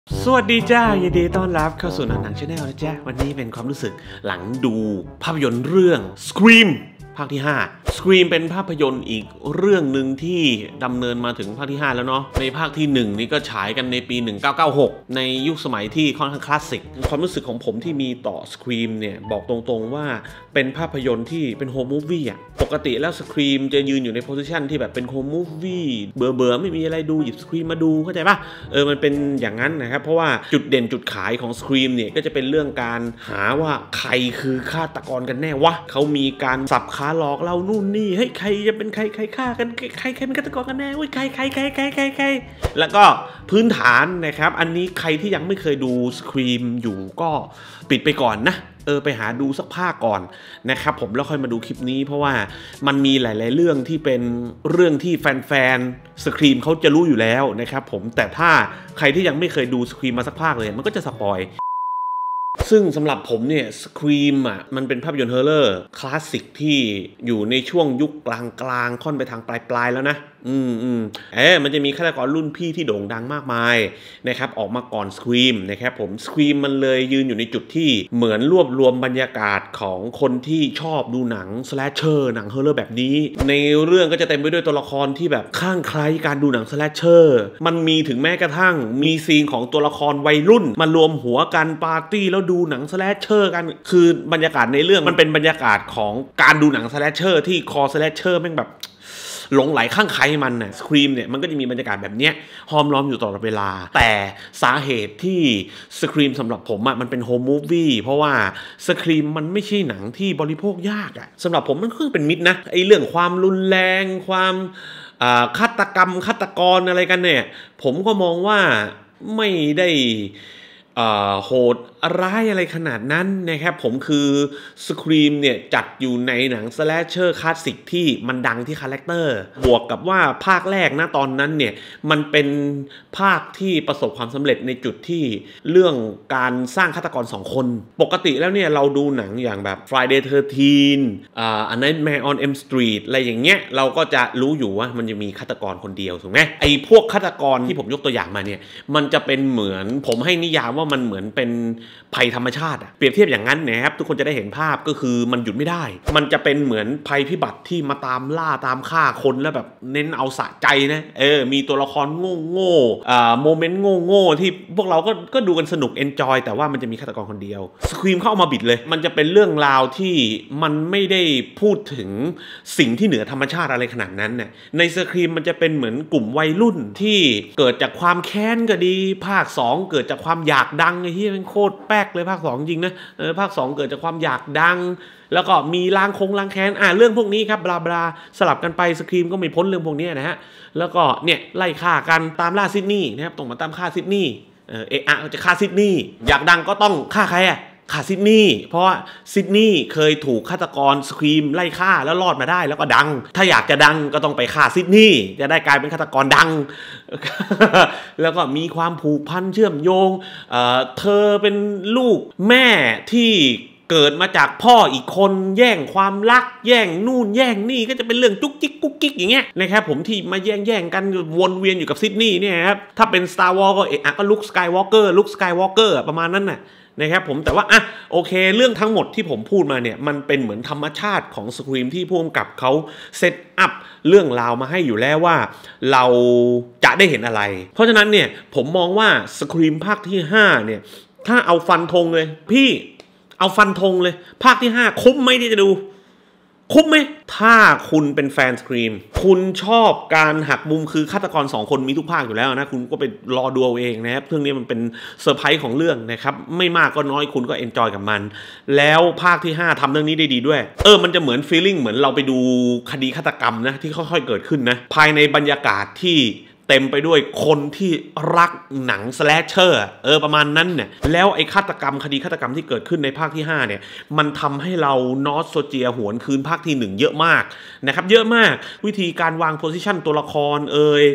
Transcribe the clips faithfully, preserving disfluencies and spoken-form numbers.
สวัสดีจ้ายินดีต้อนรับเข้าสู่หนังหนังชาแนลนะจ๊ะวันนี้เป็นความรู้สึกหลังดูภาพยนตร์เรื่อง Scream ภาคที่ห้า Scream เป็นภาพยนตร์อีกเรื่องหนึ่งที่ดำเนินมาถึงภาคที่ห้าแล้วเนาะในภาคที่หนึ่งนี่ก็ฉายกันในปีหนึ่งเก้าเก้าหกในยุคสมัยที่ค่อนข้างคลาสสิกความรู้สึกของผมที่มีต่อ Scream เนี่ยบอกตรงๆว่าเป็นภาพยนตร์ที่เป็นโฮมมูฟวี่อ่ะปกติแล้ว Scream จะยืนอยู่ในโพสิชันที่แบบเป็นโฮมมูฟวี่เบื่อๆไม่มีอะไรดูหยิบ Scream มาดูเข้าใจป่ะเออมันเป็นอย่างนั้นนะครับเพราะว่าจุดเด่นจุดขายของ Scream เนี่ยก็จะเป็นเรื่องการหาว่าใครคือฆาตกรกันแน่วะเขามีการสับขาหลอกเรานู่นนี่เฮ้ยใครจะเป็นใครใครฆ่ากันใครใครเป็นฆาตกรกันแน่เว้ยใครใครใครใครใครใครแล้วก็พื้นฐานนะครับอันนี้ใครที่ยังไม่เคยดู Scream อยู่ก็ปิดไปก่อนนะเออไปหาดูสักภาคก่อนนะครับผมแล้วค่อยมาดูคลิปนี้เพราะว่ามันมีหลายๆเรื่องที่เป็นเรื่องที่แฟนๆ Scream เขาจะรู้อยู่แล้วนะครับผมแต่ถ้าใครที่ยังไม่เคยดู Scream มาสักภาคเลยมันก็จะสปอยซึ่งสำหรับผมเนี่ย Scream อ่ะมันเป็นภาพยนตร์ฮอร์เรอร์คลาสสิกที่อยู่ในช่วงยุคกลางๆค่อนไปทางปลายๆแล้วนะอืมอืมเอ๊ะมันจะมีฆาตกรรุ่นพี่ที่โด่งดังมากมายนะครับออกมาก่อน Scream นะครับผม Scream มันเลยยืนอยู่ในจุดที่เหมือนรวบรวมบรรยากาศของคนที่ชอบดูหนัง slasher หนังฮอร์เรอร์แบบนี้ในเรื่องก็จะเต็มไปด้วยตัวละครที่แบบข้างใครการดูหนัง slasher มันมีถึงแม้กระทั่งมีซีนของตัวละครวัยรุ่นมารวมหัวกันปาร์ตี้แล้วดูหนัง slasher กันคือบรรยากาศในเรื่องมันเป็นบรรยากาศของการดูหนัง slasher ที่คอ slasher แม่งแบบหลงไหลข้างใครมันน่ะ Scream เนี่ยมันก็จะมีบรรยากาศแบบเนี้ยห้อมล้อมอยู่ตลอดเวลาแต่สาเหตุที่ Scream สำหรับผมอ่ะมันเป็นโฮมมูฟวี่เพราะว่า Scream มันไม่ใช่หนังที่บริโภคยากอ่ะสำหรับผมมันคือเป็นมิตรนะไอเรื่องความรุนแรงความฆาตกรรมฆาตกรอะไรกันเนี่ยผมก็มองว่าไม่ได้โหดร้ายอะไรขนาดนั้นนะครับผมคือ Scream เนี่ยจัดอยู่ในหนัง slasher คลาสสิกที่มันดังที่คาแรคเตอร์บวกกับว่าภาคแรกนะตอนนั้นเนี่ยมันเป็นภาคที่ประสบความสำเร็จในจุดที่เรื่องการสร้างฆาตกรสองคนปกติแล้วเนี่ยเราดูหนังอย่างแบบ Friday สิบสามอ่า A Nightmare on Elm Street อะไรอย่างเงี้ยเราก็จะรู้อยู่ว่ามันจะมีฆาตกรคนเดียวถูกไหมไอ้พวกฆาตกรที่ผมยกตัวอย่างมาเนี่ยมันจะเป็นเหมือนผมให้นิยามว่ามันเหมือนเป็นภัยธรรมชาติอะเปรียบเทียบอย่างนั้นนะครับทุกคนจะได้เห็นภาพก็คือมันหยุดไม่ได้มันจะเป็นเหมือนภัยพิบัติที่มาตามล่าตามฆ่าคนแล้วแบบเน้นเอาสะใจนะเออมีตัวละครโง่โง่อ่าโมเมนต์โง่โง่ที่พวกเราก็ก็ดูกันสนุกเอนจอยแต่ว่ามันจะมีฆาตกรคนเดียวสครีมเข้ามาบิดเลยมันจะเป็นเรื่องราวที่มันไม่ได้พูดถึงสิ่งที่เหนือธรรมชาติอะไรขนาดนั้นเนี่ยในสครีมมันจะเป็นเหมือนกลุ่มวัยรุ่นที่เกิดจากความแค้นก็ดีภาคสองเกิดจากความอยากดังไอ้ที่มันโคตรแป๊กเลยภาคสองจริงนะเออภาคสองเกิดจากความอยากดังแล้วก็มีล้างคงล้างแค้นอ่าเรื่องพวกนี้ครับบลาบลาสลับกันไปสครีมก็ไม่พ้นเรื่องพวกนี้นะฮะแล้วก็เนี่ยไล่ฆ่ากันตามล่าซิดนีย์นะครับตรงมาตามฆ่าซิดนีย์เออเอะอะจะฆ่าซิดนีย์อยากดังก็ต้องฆ่าใครอะฆ่าซิดนีย์เพราะว่าซิดนีย์เคยถูกฆาตกรสครีมไล่ฆ่าแล้วรอดมาได้แล้วก็ดังถ้าอยากจะดังก็ต้องไปฆ่าซิดนีย์จะได้กลายเป็นฆาตกรดัง แล้วก็มีความผูกพันเชื่อมโยง เอ่อ เธอเป็นลูกแม่ที่เกิดมาจากพ่ออีกคนแย่งความรักแย่งนู่นแย่งนี่ก็จะเป็นเรื่องจุกจิกกุ๊กกิ๊กอย่างเงี้ยนะครับผมที่มาแย่งแย่งกันวนเวียนอยู่กับซิดนีย์เนี่ยครับถ้าเป็น Star Wars ก็เอะก็ลุคสกายวอล์กเกอร์ลุคสกายวอล์กเกอร์ประมาณนั้นน่ะนะครับผมแต่ว่าอ่ะโอเคเรื่องทั้งหมดที่ผมพูดมาเนี่ยมันเป็นเหมือนธรรมชาติของ Scream ที่ผู้กำกับเขาเซตอัพเรื่องราวมาให้อยู่แล้วว่าเราจะได้เห็นอะไรเพราะฉะนั้นเนี่ยผมมองว่า Scream ภาคที่ห้าเนี่ยถ้าเอาฟันธงเลยพี่เอาฟันธงเลยภาคที่ห้าคุ้มไหมที่จะดูคุ้มไหมถ้าคุณเป็นแฟน Scream คุณชอบการหักมุมคือฆาตกรสองคนมีทุกภาคอยู่แล้วนะคุณก็ไปรอดูเอาเองนะครับเรื่องนี้มันเป็นเซอร์ไพรส์ของเรื่องนะครับไม่มากก็น้อยคุณก็เอนจอยกับมันแล้วภาคที่ห้าทำเรื่องนี้ได้ดีด้วยเออมันจะเหมือนฟีลลิ่งเหมือนเราไปดูคดีฆาตกรรมนะที่ค่อยๆเกิดขึ้นนะภายในบรรยากาศที่เต็มไปด้วยคนที่รักหนังสแลชเชอร์เออประมาณนั้นเนี่ยแล้วไอ้ฆาตกรรมคดีฆาตกรรมที่เกิดขึ้นในภาคที่ห้าเนี่ยมันทำให้เรานอสโซเจียหวนคืนภาคที่หนึ่งเยอะมากนะครับเยอะมากวิธีการวางโพสิชันตัวละครเอ่ย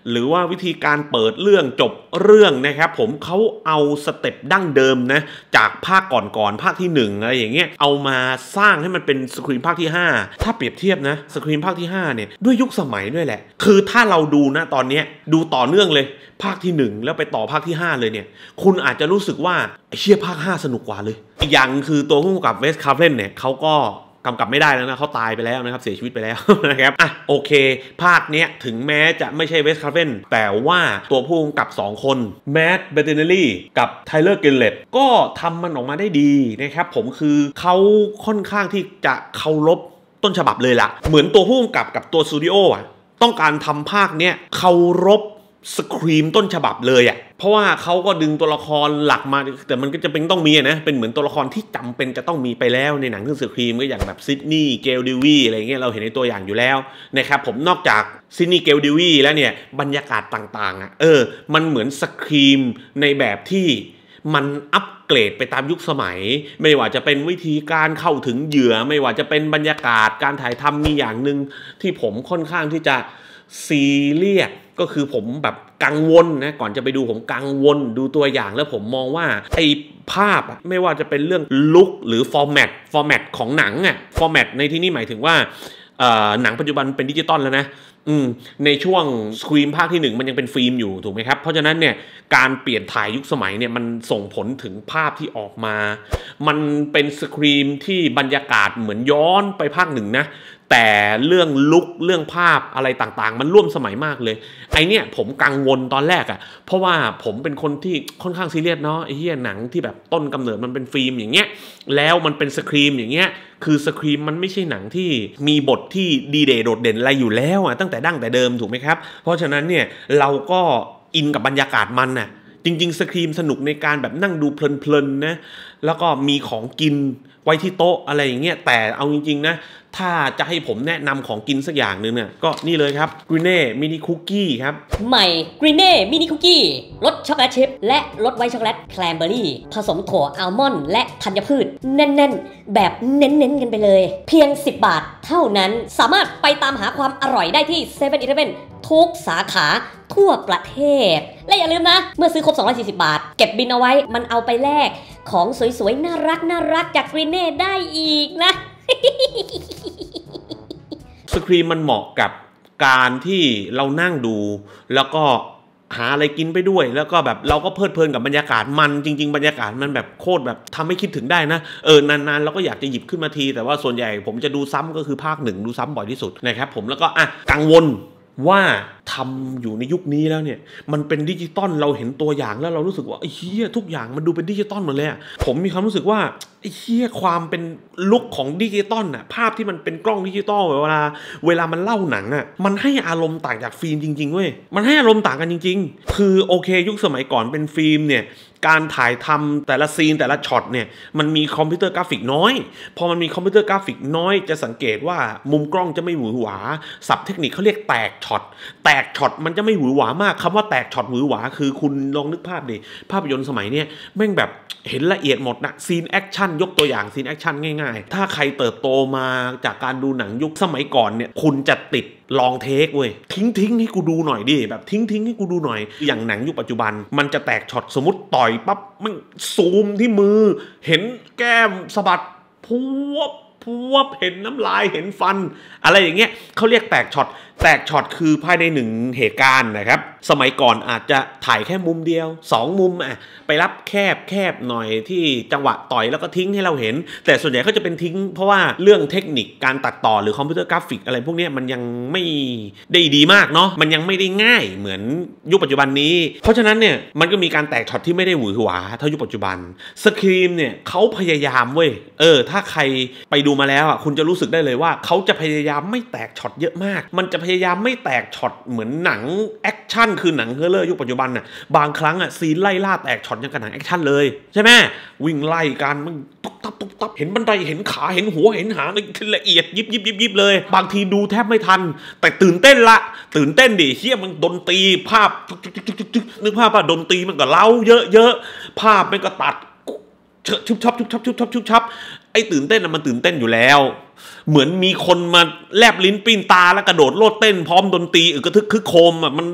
หรือว่าวิธีการเปิดเรื่องจบเรื่องนะครับผมเขาเอาสเต็ปดั้งเดิมนะจากภาคก่อนๆภาคที่หนึ่งอะไรอย่างเงี้ยเอามาสร้างให้มันเป็นสครีมภาคที่ห้าถ้าเปรียบเทียบนะสครีมภาคที่ห้าเนี่ยด้วยยุคสมัยด้วยแหละคือถ้าเราดูนะตอนนี้ดูต่อเนื่องเลยภาคที่หนึ่งแล้วไปต่อภาคที่ห้าเลยเนี่ยคุณอาจจะรู้สึกว่าไอ้เชี่ยภาคห้าสนุกกว่าเลยอีกอย่างคือตัวผู้กำกับเวสคาร์เพนเนี่ยเขาก็กำกับไม่ได้แล้วนะเขาตายไปแล้วนะครับเสียชีวิตไปแล้วนะครับอ่ะโอเคภาคเนี้ยถึงแม้จะไม่ใช่เวสคาร์เพนแต่ว่าตัวผู้กำกับสองคนแมตต์เบเตเนลลี่กับไทเลอร์กิลเลตก็ทำมันออกมาได้ดีนะครับผมคือเขาค่อนข้างที่จะเคารพต้นฉบับเลยล่ะเหมือนตัวผู้กำกับกับตัวสตูดิโออ่ะต้องการทำภาคเนี้ยเคารพสครีมต้นฉบับเลยอ่ะเพราะว่าเขาก็ดึงตัวละครหลักมาแต่มันก็จะเป็นต้องมีนะเป็นเหมือนตัวละครที่จำเป็นจะต้องมีไปแล้วในหนังเรื่องสครีมก็อย่างแบบซิดนีย์เกลดิวีอะไรเงี้ยเราเห็นในตัวอย่างอยู่แล้วนะครับผมนอกจากซิดนีย์เกลดิวีแล้วเนี่ยบรรยากาศต่างๆอ่ะเออมันเหมือนสครีมในแบบที่มันอัปเกรดไปตามยุคสมัยไม่ว่าจะเป็นวิธีการเข้าถึงเหยื่อไม่ว่าจะเป็นบรรยากาศการถ่ายทำมีอย่างหนึ่งที่ผมค่อนข้างที่จะซีเรียสก็คือผมแบบกังวลนะก่อนจะไปดูผมกังวลดูตัวอย่างแล้วผมมองว่าไอ้ภาพไม่ว่าจะเป็นเรื่องลุคหรือฟอร์แมตฟอร์แมตของหนังอ่ะฟอร์แมตในที่นี้หมายถึงว่าหนังปัจจุบันเป็นดิจิตอลแล้วนะอืมในช่วงสครีมภาคที่หนึ่งมันยังเป็นฟิล์มอยู่ถูกไหมครับเพราะฉะนั้นเนี่ยการเปลี่ยนถ่ายยุคสมัยเนี่ยมันส่งผลถึงภาพที่ออกมามันเป็นสครีมที่บรรยากาศเหมือนย้อนไปภาคหนึ่งนะแต่เรื่องลุคเรื่องภาพอะไรต่างๆมันร่วมสมัยมากเลยไอเนี่ยผมกังวลตอนแรกอ่ะเพราะว่าผมเป็นคนที่ค่อนข้างซีเรียสเนาะไอ้เหี้ยหนังที่แบบต้นกำเนิดมันเป็นฟิล์มอย่างเงี้ยแล้วมันเป็นสครีมอย่างเงี้ยคือสครีมมันไม่ใช่หนังที่มีบทที่ดีเด่นโดดเด่นอะไรอยู่แล้วอ่ะตั้งแต่ดั้งแต่เดิมถูกไหมครับเพราะฉะนั้นเนี่ยเราก็อินกับบรรยากาศมันน่ะจริงๆสครีมสนุกในการแบบนั่งดูเพลินๆนะแล้วก็มีของกินไว้ที่โต๊ะอะไรอย่างเงี้ยแต่เอาจริงๆนะถ้าจะให้ผมแนะนำของกินสักอย่างหนึ่งเนี่ยก็นี่เลยครับกรีเน่มินิคุกกี้ครับใหม่กรีเน่มินิคุกกี้รสช็อกโกแลตชิพและรสไวท์ช็อกโกแลตแคลมเบอรี่ผสมถั่วอัลมอนด์และธัญพืชแน่นๆแบบเน้นๆกันไปเลยเพียงสิบบาทเท่านั้นสามารถไปตามหาความอร่อยได้ที่เซเว่นอีเลฟเว่นทุกสาขาทั่วประเทศและอย่าลืมนะเมื่อซื้อครบสองร้อยสี่สิบบาทเก็บบินเอาไว้มันเอาไปแลกของสวยๆน่ารักน่ารักจากกรีเน่ได้อีกนะสครีมมันเหมาะกับการที่เรานั่งดูแล้วก็หาอะไรกินไปด้วยแล้วก็แบบเราก็เพลิดเพลินกับบรรยากาศมันจริงๆบรรยากาศมันแบบโคตรแบบทำให้คิดถึงได้นะเออนานๆเราก็อยากจะหยิบขึ้นมาทีแต่ว่าส่วนใหญ่ผมจะดูซ้ำก็คือภาคหนึ่งดูซ้ำบ่อยที่สุดนะครับผมแล้วก็อ่ะกังวลว่าทำอยู่ในยุคนี้แล้วเนี่ยมันเป็นดิจิตอลเราเห็นตัวอย่างแล้วเรารู้สึกว่าไอ้เหี้ยทุกอย่างมันดูเป็นดิจิตอลหมดเลยอะผมมีความรู้สึกว่าไอ้เหี้ยความเป็นลุคของดิจิตอลน่ะภาพที่มันเป็นกล้องดิจิตอลเวลาเวลามันเล่าหนังอะมันให้อารมณ์ต่างจากฟิล์มจริงๆเว้ยมันให้อารมณ์ต่างกันจริงๆคือโอเคยุคสมัยก่อนเป็นฟิล์มเนี่ยการถ่ายทำแต่ละซีนแต่ละช็อตเนี่ยมันมีคอมพิวเตอร์กราฟิกน้อยพอมันมีคอมพิวเตอร์กราฟิกน้อยจะสังเกตว่ามุมกล้องจะไม่หวือหวาศัพท์เทคนิคเขาเรียกแตกช็อตแตกช็อตมันจะไม่หวือหวามากคำว่าแตกช็อตหวือหวาคือคุณลองนึกภาพดิภาพยนตร์สมัยเนี้ยแม่งแบบเห็นละเอียดหมดนะซีนแอคชั่นยกตัวอย่างซีนแอคชั่นง่ายๆถ้าใครเติบโตมาจากการดูหนังยุคสมัยก่อนเนี่ยคุณจะติดลองเทคเว้ยทิ้งทิ้งให้กูดูหน่อยดิแบบทิ้งทิ้งให้กูดูหน่อยอย่างหนังยุคปัจจุบันมันจะแตกช็อตสมมติต่อยปั๊บมันซูมที่มือเห็นแก้มสะบัดพวบพวบเห็นน้ำลายเห็นฟันอะไรอย่างเงี้ยเขาเรียกแตกช็อตแตกช็อตคือภายในหนึ่งเหตุการณ์นะครับสมัยก่อนอาจจะถ่ายแค่มุมเดียวสองมุมอ่ะไปรับแคบแคบหน่อยที่จังหวะต่อยแล้วก็ทิ้งให้เราเห็นแต่ส่วนใหญ่เขาจะเป็นทิ้งเพราะว่าเรื่องเทคนิคการตัดต่อหรือคอมพิวเตอร์กราฟิกอะไรพวกนี้มันยังไม่ได้ดีมากเนาะมันยังไม่ได้ง่ายเหมือนยุคปัจจุบันนี้เพราะฉะนั้นเนี่ยมันก็มีการแตกช็อตที่ไม่ได้หวือหวาเท่ายุคปัจจุบันสครีมเนี่ยเขาพยายามเว้ยเออถ้าใครไปดูมาแล้วอ่ะคุณจะรู้สึกได้เลยว่าเขาจะพยายามไม่แตกช็อตเยอะมากมันจะพยายามไม่แตกช็อตเหมือนหนังแอคชั่นคือหนังเฮอร์เรอร์ยุคปัจจุบันน่ะบางครั้งอ่ะซีนไล่ล่าแตกช็อตยังกับหนังแอคชั่นเลยใช่ไหมวิ่งไล่กันมันตุ๊บตับตุ๊บตับเห็นบันไดเห็นขาเห็นหัวเห็นหางละเอียดยิบยิบยิบยิบเลยบางทีดูแทบไม่ทันแต่ตื่นเต้นละตื่นเต้นดิเฮียมันดนตรีภาพนึกภาพว่าดนตรีมันก็เล่าเยอะเยอะภาพมันก็ตัดชุบชับชุบชับชุบชับชุบชับไอ้ตื่นเต้นมันตื่นเต้นอยู่แล้วเหมือนมีคนมาแลบลิ้นปิ้นตาแล้วกระโดดโลดเต้นพร้อมดนตรีอึกกระทึกคึกโคมอ่ะมัน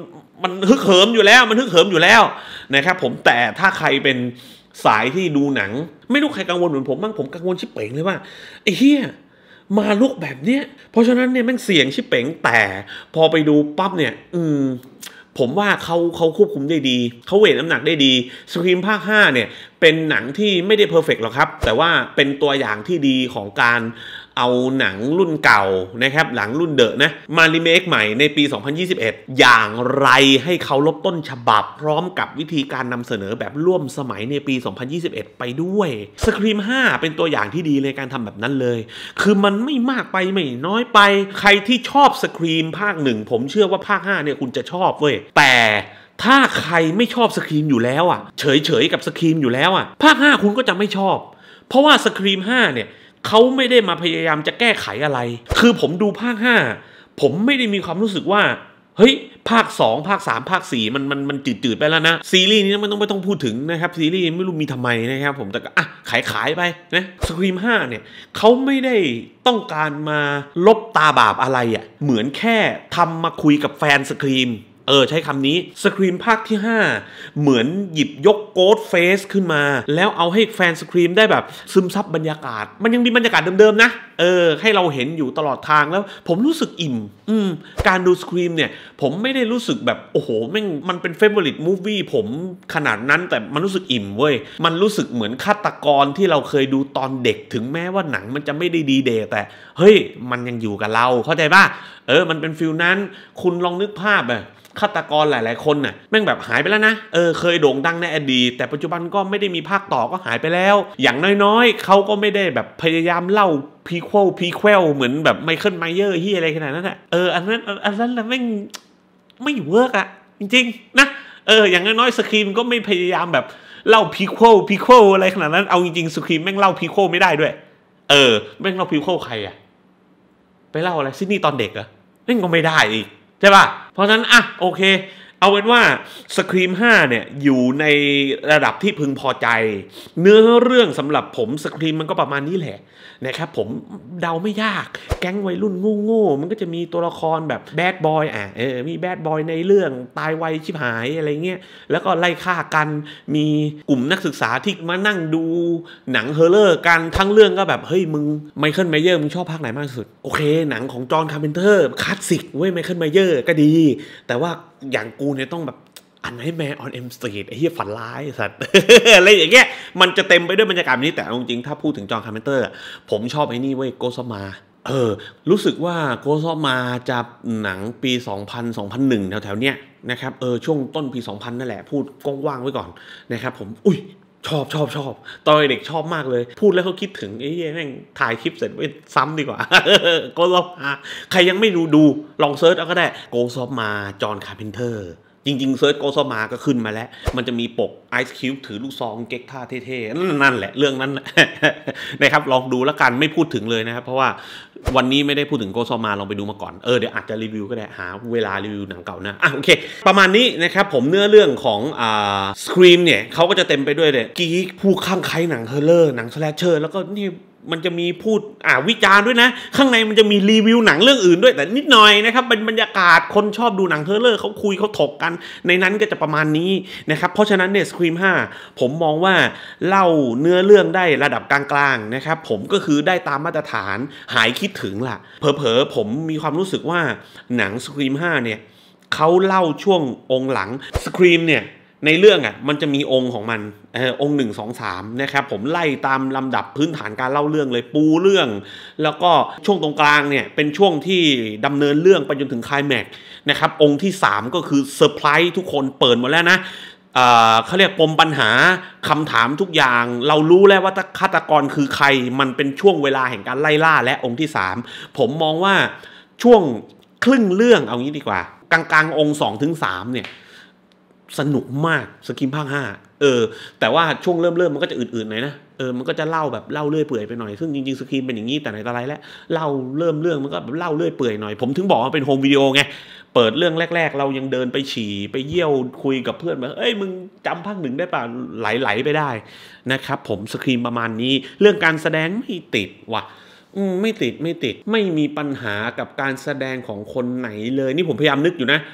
มันฮึกเหิมอยู่แล้วมันฮึกเหิมอยู่แล้วนะครับผมแต่ถ้าใครเป็นสายที่ดูหนังไม่รู้ใครกังวลเหมือนผมบ้างผมกังวลชิบเป๋งเลยว่าไอ้เหี้ยมาลุกแบบเนี้ยเพราะฉะนั้นเนี่ยแม่งเสี่ยงชิบเป๋งแต่พอไปดูปั๊บเนี่ยอืมผมว่าเขาเขาควบคุมได้ดีเขาเวทน้ำหนักได้ดีสครีมภาคห้าเนี่ยเป็นหนังที่ไม่ได้เพอร์เฟกต์หรอกครับแต่ว่าเป็นตัวอย่างที่ดีของการเอาหนังรุ่นเก่านะครับหลังรุ่นเดอะนะมารีเมคใหม่ในปีสองพันยี่สิบเอ็ดอย่างไรให้เขาลบต้นฉบับพร้อมกับวิธีการนำเสนอแบบร่วมสมัยในปีสองพันยี่สิบเอ็ดไปด้วยสครีมห้าเป็นตัวอย่างที่ดีในการทำแบบนั้นเลยคือมันไม่มากไปไม่น้อยไปใครที่ชอบสครีมภาคหนึ่งผมเชื่อว่าภาคห้าเนี่ยคุณจะชอบเว้ยแต่ถ้าใครไม่ชอบสครีมอยู่แล้วอ่ะเฉยๆกับสครีมอยู่แล้วอ่ะภาคห้าคุณก็จะไม่ชอบเพราะว่าสครีมห้าเนี่ยเขาไม่ได้มาพยายามจะแก้ไขอะไรคือผมดูภาคห้าผมไม่ได้มีความรู้สึกว่าเฮ้ยภาคสองภาคสามภาคสี่มันมันมันจืดๆไปแล้วนะซีรีส์นี้ไม่ต้องไม่ต้องพูดถึงนะครับซีรีส์ไม่รู้มีทำไมนะครับผมแต่ก็อ่ะขายขายไปนะสครีมห้าเนี่ยเขาไม่ได้ต้องการมาลบตาบาปอะไรอ่ะเหมือนแค่ทำมาคุยกับแฟนสครีมเออใช้คำนี้สครีมภาคที่ห้าเหมือนหยิบยกโกดเฟสขึ้นมาแล้วเอาให้แฟนสครีมได้แบบซึมซับบรรยากาศมันยังมีบรรยากาศเดิมๆนะเออให้เราเห็นอยู่ตลอดทางแล้วผมรู้สึกอิ่มอืมการดูสครีมเนี่ยผมไม่ได้รู้สึกแบบโอ้โหแม่งมันเป็นเฟเวอริตมูฟวี่ผมขนาดนั้นแต่มันรู้สึกอิ่มเว้ยมันรู้สึกเหมือนฆาตกรที่เราเคยดูตอนเด็กถึงแม้ว่าหนังมันจะไม่ได้ดีเดย์แต่เฮ้ยมันยังอยู่กับเราเข้าใจป่ะเออมันเป็นฟิลนั้นคุณลองนึกภาพอะฆาตกรหลายๆคนน่ะแม่งแบบหายไปแล้วนะเออเคยโด่งดังในอดีตแต่ปัจจุบันก็ไม่ได้มีภาคต่อก็หายไปแล้วอย่างน้อยๆเขาก็ไม่ได้แบบพยายามเล่าพีควลพีควลเหมือนแบบไมเคิลไมเยอร์ที่อะไรขนาดนั้นอ่ะเอออันนั้นอันนั้นแม่งไม่เวิร์กอ่ะจริงๆนะเอออย่างน้อยๆสครีมก็ไม่พยายามแบบเล่าพีควลพีควลอะไรขนาดนั้นเอาจริงๆสครีมแม่งเล่าพีควลไม่ได้ด้วยเออแม่งเล่าพีควลใครอ่ะไปเล่าอะไรซิดนีย์ตอนเด็กอ่ะแม่งก็ไม่ได้อีกใช่ป่ะเพราะฉะนั้นอ่ะโอเคเอาเป็นว่าสครีมห้าเนี่ยอยู่ในระดับที่พึงพอใจเนื้อเรื่องสำหรับผมสครีมมันก็ประมาณนี้แหละนะครับผมเดาไม่ยากแก๊งวัยรุ่นโง่ๆมันก็จะมีตัวละครแบบแบดบอยอ่ะเออมีแบดบอยในเรื่องตายไวชิบหายอะไรเงี้ยแล้วก็ไล่ฆ่ากันมีกลุ่มนักศึกษาที่มานั่งดูหนังเฮอร์เรอร์กันทั้งเรื่องก็แบบเฮ้ยมึงไมเคิลไมเยอร์มึงชอบภาคไหนมากที่สุดโอเคหนังของจอห์นคาร์เพนเตอร์คลาสสิกเว้ยไมเคิลไมเยอร์ก็ดีแต่ว่าอย่างกูเนี่ยต้องแบบอันไหนแมนออนเอ็มสตรีทไอ้เหี้ยฝันร้ายสัตว์ อะไรอย่างเงี้ยมันจะเต็มไปด้วยบรรยากาศนี้แต่จริงๆถ้าพูดถึงจอห์นคาร์เพนเตอร์ผมชอบไอ้นี่เว้ยโกซอมาเออรู้สึกว่าโกซอมาจะหนังปีสองพัน สองพันหนึ่งแถวๆเนี้ยนะครับเออช่วงต้นปีสองพันนั่นแหละพูดกว้างๆไว้ก่อนนะครับผมอุ้ยชอบชอบชอบตอนเด็กชอบมากเลยพูดแล้วเขาคิดถึงไอ้เหี้ยแม่งถ่ายคลิปเสร็จไปซ้ำดีกว่า โกซอมาใครยังไม่ดูดูลองเซิร์ชเอาก็ได้โกซอมาจอห์นคาร์เพนเตอร์จริงๆเซิร์ชโกซอมาก็ขึ้นมาแล้วมันจะมีปกไอซ์คิวถือลูกซองเก๊กท่าเท่ๆนั่นแหละเรื่องนั้น นะครับลองดูแล้วกันไม่พูดถึงเลยนะครับเพราะว่าวันนี้ไม่ได้พูดถึงโกซอมาลองไปดูมาก่อนเออเดี๋ยวอาจจะรีวิวก็ได้หาเวลารีวิวหนังเก่านะอ่ะโอเคประมาณนี้นะครับผมเนื้อเรื่องของอ่าสครีมเนี่ยเขาก็จะเต็มไปด้วยเลยกี๊ผู้ข้างใครหนังเฮอร์เรอร์หนังสแลชเชอร์แล้วก็นี่มันจะมีพูดอ่าวิจารณ์ด้วยนะข้างในมันจะมีรีวิวหนังเรื่องอื่นด้วยแต่นิดหน่อยนะครับเป็นบรรยากาศคนชอบดูหนังเฮอร์เรอร์เขาคุยเขาถกกันในนั้นก็จะประมาณนี้นะครับเพราะฉะนั้นเนี่ยสครีมห้าผมมองว่าเล่าเนื้อเรื่องได้ระดับกลางๆนะครับผมก็คือได้ตามมาตรฐานหายคิดถึงล่ะเผลอๆผมมีความรู้สึกว่าหนังสครีมห้าเนี่ยเขาเล่าช่วงองค์หลังสครีมเนี่ยในเรื่องอ่ะมันจะมีองค์ของมันเออองค์หนึ่งสองสามนะครับผมไล่ตามลำดับพื้นฐานการเล่าเรื่องเลยปูเรื่องแล้วก็ช่วงตรงกลางเนี่ยเป็นช่วงที่ดำเนินเรื่องไปจนถึงไคลแม็กซ์นะครับองค์ที่สามก็คือเซอร์ไพรส์ทุกคนเปิดหมดแล้วนะเอ่อเขาเรียกปมปัญหาคำถามทุกอย่างเรารู้แล้วว่าฆาตกรคือใครมันเป็นช่วงเวลาแห่งการไล่ล่าและองค์ที่สามผมมองว่าช่วงครึ่งเรื่องเอางี้ดีกว่ากลางๆองค์สองถึงสามเนี่ยสนุกมากสครีมภาคห้าเออแต่ว่าช่วงเริ่มเริ่มมันก็จะอื่นๆหน่อยนะเออมันก็จะเล่าแบบเล่าเลื่อยเปื่อยไปหน่อยซึ่งจริงๆสครีมเป็นอย่างนี้แต่ไหนแต่ไรแล้วเล่าเริ่มเรื่องมันก็แบบเล่าเลื่อยเปื่อยหน่อยผมถึงบอกว่าเป็นโฮมวิดีโอไงเปิดเรื่องแรกๆเรายังเดินไปฉี่ไปเยี่ยวคุยกับเพื่อนแบบเอ้ยมึงจำภาคหนึ่งได้ป่ะไหลๆไปได้นะครับผมสครีมประมาณนี้เรื่องการแสดงไม่ติดว่ะอืมไม่ติดไม่ติดไม่มีปัญหากับการแสดงของคนไหนเลยนี่ผมพยายามนึกอยู่นะ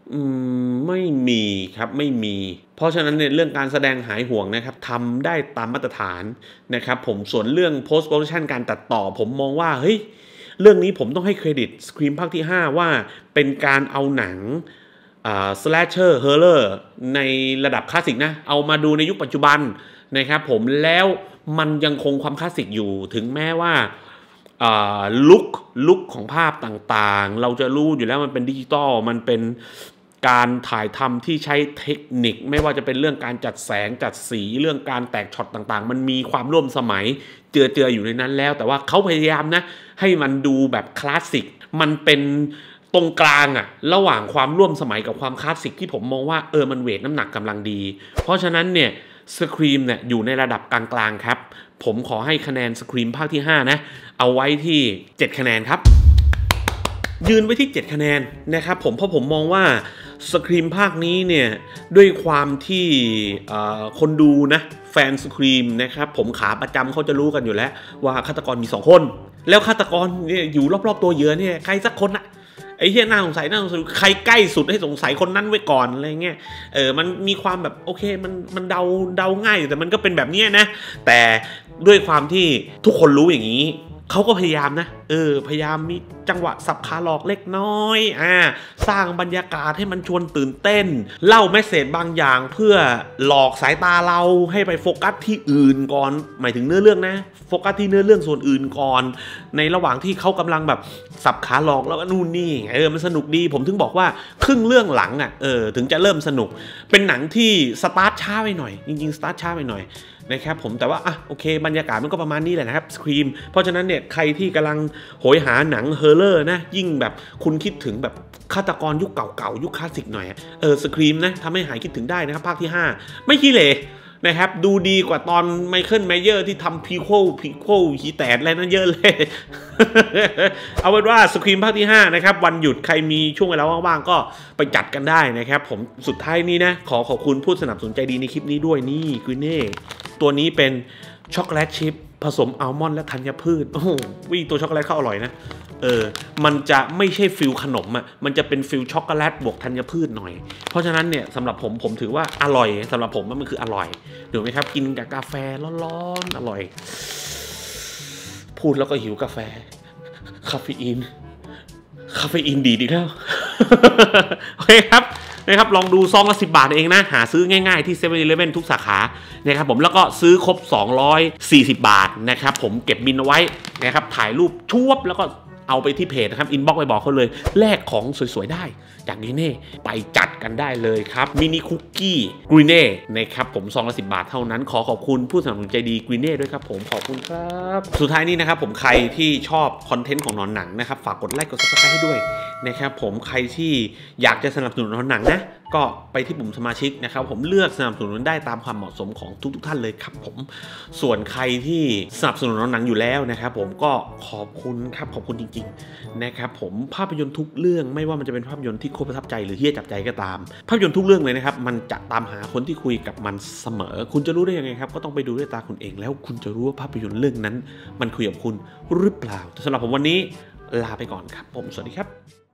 อืมไม่มีครับไม่มีเพราะฉะนั้นเนี่ยเรื่องการแสดงหายห่วงนะครับทำได้ตามมาตรฐานนะครับผมส่วนเรื่อง post production การตัดต่อผมมองว่าเฮ้ยเรื่องนี้ผมต้องให้เครดิต Scream ภาคที่ห้าว่าเป็นการเอาหนังอ่า slasher horror ในระดับคลาสสิกนะเอามาดูในยุคปัจจุบันนะครับผมแล้วมันยังคงความคลาสสิกอยู่ถึงแม้ว่าลุคลุคของภาพต่างๆเราจะรู้อยู่แล้วมันเป็นดิจิตอลมันเป็นการถ่ายทำที่ใช้เทคนิคไม่ว่าจะเป็นเรื่องการจัดแสงจัดสีเรื่องการแตกช็อตต่างๆมันมีความร่วมสมัยเจือเจืออยู่ในนั้นแล้วแต่ว่าเขาพยายามนะให้มันดูแบบคลาสสิกมันเป็นตรงกลางอะระหว่างความร่วมสมัยกับความคลาสสิกที่ผมมองว่าเออมันเวทน้ำหนักกำลังดีเพราะฉะนั้นเนี่ยสครีมเนี่ยอยู่ในระดับกลางๆครับผมขอให้คะแนนสครีมภาคที่ห้านะเอาไว้ที่เจ็ดคะแนนครับยืนไว้ที่เจ็ดคะแนนนะครับผมเพราะผมมองว่าสครีมภาคนี้เนี่ยด้วยความที่คนดูนะแฟนสครีมนะครับผมขาประจำเขาจะรู้กันอยู่แล้วว่าฆาตกรมีสองคนแล้วฆาตกรเนี่ยอยู่รอบๆตัวเหยื่อเนี่ยใครสักคนอะไอ้เหี้ยน่าสงสัยน่าสงสัยใครใกล้สุดให้สงสัยคนนั้นไว้ก่อนอะไรเงี้ยเออมันมีความแบบโอเคมันมันเดาเดาง่ายแต่มันก็เป็นแบบนี้นะแต่ด้วยความที่ทุกคนรู้อย่างนี้เขาก็พยายามนะเออพยายามมีจังหวะสับขาหลอกเล็กน้อยอ่าสร้างบรรยากาศให้มันชวนตื่นเต้นเล่าเมสเสจบางอย่างเพื่อหลอกสายตาเราให้ไปโฟกัสที่อื่นก่อนหมายถึงเนื้อเรื่องนะโฟกัสที่เนื้อเรื่องส่วนอื่นก่อนในระหว่างที่เขากำลังแบบสับขาหลอกแล้วก็นู่นนี่เออมันสนุกดีผมถึงบอกว่าครึ่งเรื่องหลังอ่ะเออถึงจะเริ่มสนุกเป็นหนังที่สตาร์ทช้าไปหน่อยจริงๆสตาร์ทช้าไปหน่อยนะครับผมแต่ว่าอ่ะโอเคบรรยากาศมันก็ประมาณนี้แหละนะครับสครีมเพราะฉะนั้นเนี่ยใครที่กำลังโหยหาหนังเฮอร์เรอร์นะยิ่งแบบคุณคิดถึงแบบฆาตกรยุคเก่าๆยุคคลาสสิกหน่อยเออสครีมนะทำให้หายคิดถึงได้นะครับภาคที่ห้าไม่ขี้เหร่นะครับดูดีกว่าตอนไมเคิลไมเยอร์ที่ทำพีโคลพีโคลฮีแตดอะไรนั้นเยอะเลย เอาเป็นว่าสครีมภาคที่ห้านะครับวันหยุดใครมีช่วงเวลาว่างๆก็ไปจัดกันได้นะครับผมสุดท้ายนี้นะขอขอบคุณผู้สนับสนุนใจดีในคลิปนี้ด้วยนี่คือเน่ตัวนี้เป็นช็อกโกแลตชิพผสมอัลมอนด์และธัญพืชโอ้โหวิ่งตัวช็อกโกแลตเขาอร่อยนะเออมันจะไม่ใช่ฟิลขนมอ่ะมันจะเป็นฟิลช็อกโกแลตบวกธัญพืชหน่อยเพราะฉะนั้นเนี่ยสำหรับผมผมถือว่าอร่อยสำหรับผมมันคืออร่อยถูกไหมครับกินกับกาแฟร้อนๆอร่อยพูดแล้วก็หิวกาแฟคาเฟอีนคาเฟอีนดีดีแล้ว โอเคครับนะครับลองดูซองละสิบบาทเองนะหาซื้อง่ายๆที่ เซเว่น อีเลฟเว่น ทุกสาขานะครับผมแล้วก็ซื้อครบสองร้อยสี่สิบบาทนะครับผมเก็บบินเอาไว้นะครับถ่ายรูปชวบแล้วก็เอาไปที่เพจนะครับอินบ็อกซ์ไปบอกเขาเลยแลกของสวยๆได้จากนี้เน่ไปจัดกันได้เลยครับมินิคุกกี้กรีเน่นะครับผมซองละสิบบาทเท่านั้นขอขอบคุณผู้สนับสนุนใจดีกรีเน่ด้วยครับผมขอบคุณครับสุดท้ายนี้นะครับผมใครที่ชอบคอนเทนต์ของนอนหนังนะครับฝากกดไลค์กดซับสไครต์ให้ด้วยนะครับผมใครที่อยากจะสนับสนุนนอนหนังนะก็ไปที่ปุ่มสมาชิกนะครับผมเลือกสนับสนุนได้ตามความเหมาะสมของทุกๆท่านเลยครับผมส่วนใครที่สนับสนุนนอนหนังอยู่แล้วนะครับผมก็ขอบคุณครับขอบคุณจริงๆนะครับผมภาพยนตร์ทุกเรื่องไม่ว่ามันจะเป็นภาพยนตร์ที่โคตรประทับใจหรือเฮี้ยจับใจก็ตามภาพยนตร์ทุกเรื่องเลยนะครับมันจะตามหาคนที่คุยกับมันเสมอคุณจะรู้ได้ยังไงครับก็ต้องไปดูด้วยตาคุณเองแล้วคุณจะรู้ว่าภาพยนตร์เรื่องนั้นมันคุยกับคุณหรือเปล่าสำหรับผมวันนี้ลาไปก่อนครับผมสวัสดีครับ